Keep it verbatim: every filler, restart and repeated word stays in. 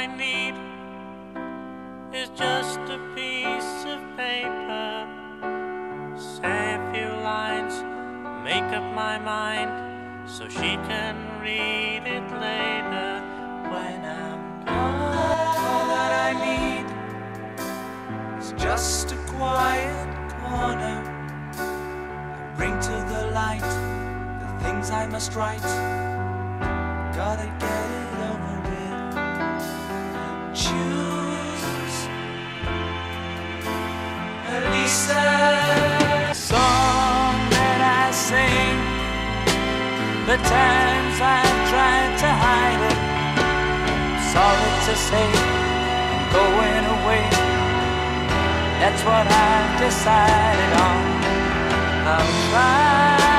I need is just a piece of paper. Say a few lines, make up my mind, so she can read it later when I'm gone. All that I need is just a quiet corner. Bring to the light the things I must write. Gotta get it over with. Choose Lisa. Song that I sing, the times I've tried to hide it. Sorry to say, I'm going away. That's what I've decided on. I'll try